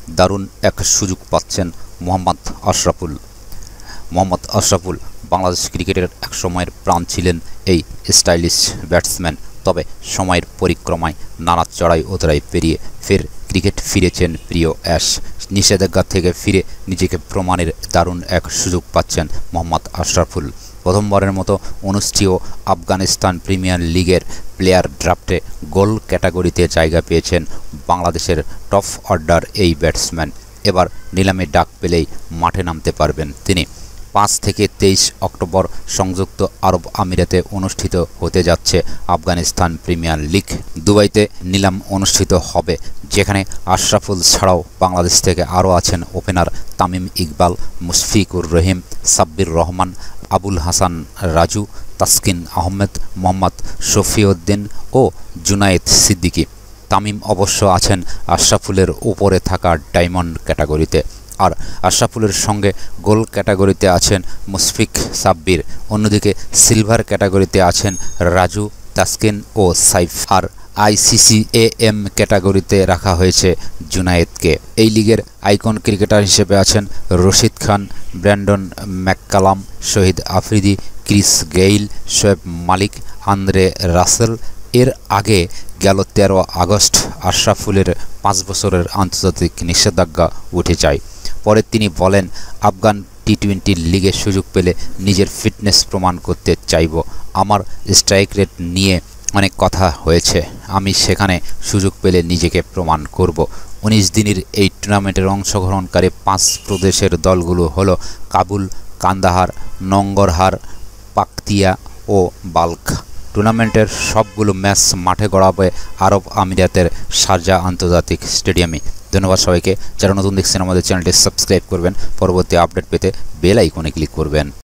দারুণ এক সুযোগ পাচ্ছেন মোহাম্মদ আশরাফুল। মোহাম্মদ আশরাফুল বাংলাদেশ ক্রিকেটের এক সময়ের প্রাণ ছিলেন এই স্টাইলিশ ব্যাটসম্যান। তবে সময়ের পরিক্রমায় নানা চড়াই উতরাই পেরিয়ে ফের ক্রিকেট ফিরেছেন প্রিয় অ্যাশ। নিষেধাজ্ঞা থেকে ফিরে নিজেকে প্রমাণের দারুণ এক সুযোগ পাচ্ছেন মোহাম্মদ আশরাফুল। প্রথমবারের মতো অনুষ্ঠেয় আফগানিস্তান প্রিমিয়ার লিগের প্লেয়ার ড্রাফটে গোল ক্যাটাগরিতে জায়গা পেয়েছেন বাংলাদেশের টপ অর্ডার এই ব্যাটসম্যান। এবার নিলামে ডাক পেলেই মাঠে নামতে পারবেন তিনি। 5 থেকে 23 অক্টোবর সংযুক্ত আরব আমিরাতে অনুষ্ঠিত হতে যাচ্ছে আফগানিস্তান প্রিমিয়ার লিগ। দুবাইতে নিলাম অনুষ্ঠিত হবে, যেখানে আশরাফুল ছাড়াও বাংলাদেশ থেকে আরও আছেন ওপেনার তামিম ইকবাল, মুশফিকুর রহিম, সাব্বির রহমান, আবুল হাসান রাজু, তাসকিন আহমেদ, মোহাম্মদ শফিউদ্দিন ও জুনায়েদ সিদ্দিকী। তামিম অবশ্য আছেন আশরাফুলের উপরে থাকা ডায়মন্ড ক্যাটাগরিতে, আর আশরাফুলের সঙ্গে গোল ক্যাটাগরিতে আছেন মুশফিক, সাব্বির। অন্যদিকে সিলভার ক্যাটাগরিতে আছেন রাজু, তাসকিন ও সাইফ। আর ICCAM ক্যাটাগরিতে রাখা হয়েছে জুনায়েদকে। এই লিগের আইকন ক্রিকেটার হিসেবে আছেন Rashid Khan, Brandon McCullum, Shahid Afridi, Chris Gayle, Shoaib Malik, Andre Russell. এর আগে গেল 13 আগস্ট আশরাফুলের 5 বছরের আন্তর্জাতিক নিষেধাজ্ঞা উঠে যায়। পরে তিনি বলেন, আফগান টি-20 লিগে সুযোগ পেলে নিজের ফিটনেস প্রমাণ করতে চাইব। আমার স্ট্রাইক রেট নিয়ে অনেক কথা হয়েছে, আমি সেখানে সুযোগ পেলে নিজেকে প্রমাণ করব। 19 দিনের এই টুর্নামেন্টের অংশগ্রহণকারী 5 প্রদেশের দলগুলো হলো কাবুল, কান্দাহার, নঙ্গরহার, পাকতিয়া ও বাল্ক। টুর্নামেন্টের সবগুলো ম্যাচ মাঠে গড়াবে আরব আমিরাতের শারজাহ আন্তর্জাতিক স্টেডিয়ামে। ধন্যবাদ সবাইকে। যারা নতুন দেখছেন আমাদের চ্যানেলটি সাবস্ক্রাইব করবেন, পরবর্তী আপডেট পেতে বেল আইকনে ক্লিক করবেন।